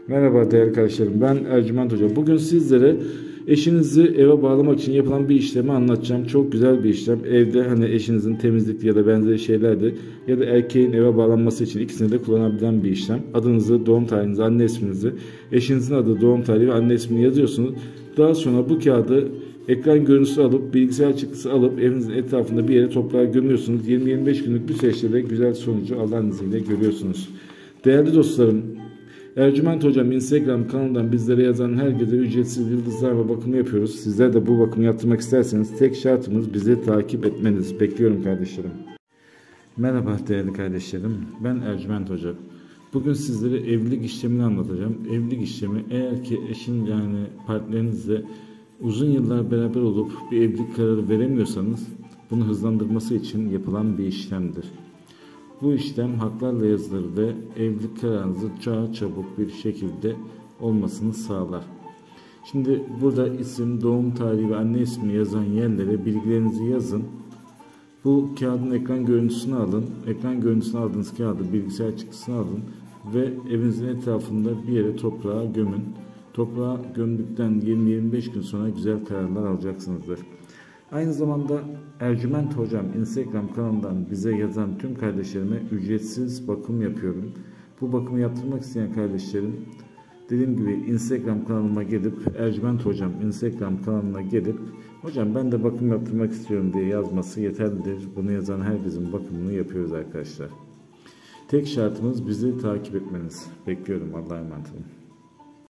Merhaba değerli arkadaşlarım, ben Ercüment Hoca. Bugün sizlere eşinizi eve bağlamak için yapılan bir işlemi anlatacağım. Çok güzel bir işlem. Evde hani eşinizin temizlik ya da benzeri şeylerde ya da erkeğin eve bağlanması için ikisini de kullanabilen bir işlem. Adınızı, doğum tarihinizi, anne isminizi, eşinizin adı, doğum tarihi ve anne ismini yazıyorsunuz. Daha sonra bu kağıdı ekran görüntüsü alıp bilgisayar çıktısı alıp evinizin etrafında bir yere toprağa gömüyorsunuz. 20-25 günlük bir süreçte de güzel sonucu Allah'ın izniyle görüyorsunuz. Değerli dostlarım, Ercüment Hocam Instagram kanalından bizlere yazan herkese ücretsiz yıldızlarla bakımı yapıyoruz. Sizler de bu bakımı yaptırmak isterseniz tek şartımız bizi takip etmeniz. Bekliyorum kardeşlerim. Merhaba değerli kardeşlerim. Ben Ercüment Hoca. Bugün sizlere evlilik işlemini anlatacağım. Evlilik işlemi eğer ki eşin yani partnerinizle uzun yıllar beraber olup bir evlilik kararı veremiyorsanız bunu hızlandırması için yapılan bir işlemdir. Bu işlem haklarla yazılır ve evlilik kararınızı daha çabuk bir şekilde olmasını sağlar. Şimdi burada isim, doğum tarihi ve anne ismi yazan yerlere bilgilerinizi yazın. Bu kağıdın ekran görüntüsünü alın. Ekran görüntüsünü aldığınız kağıdı bilgisayar çıktısını alın ve evinizin etrafında bir yere toprağa gömün. Toprağa gömdükten 20-25 gün sonra güzel kararlar alacaksınızdır. Aynı zamanda Ercüment Hocam Instagram kanalından bize yazan tüm kardeşlerime ücretsiz bakım yapıyorum. Bu bakımı yaptırmak isteyen kardeşlerim dediğim gibi Instagram kanalıma gelip Ercüment Hocam Instagram kanalına gelip hocam ben de bakım yaptırmak istiyorum diye yazması yeterlidir. Bunu yazan herkesin bakımını yapıyoruz arkadaşlar. Tek şartımız bizi takip etmeniz. Bekliyorum. Allah'a emanet olun.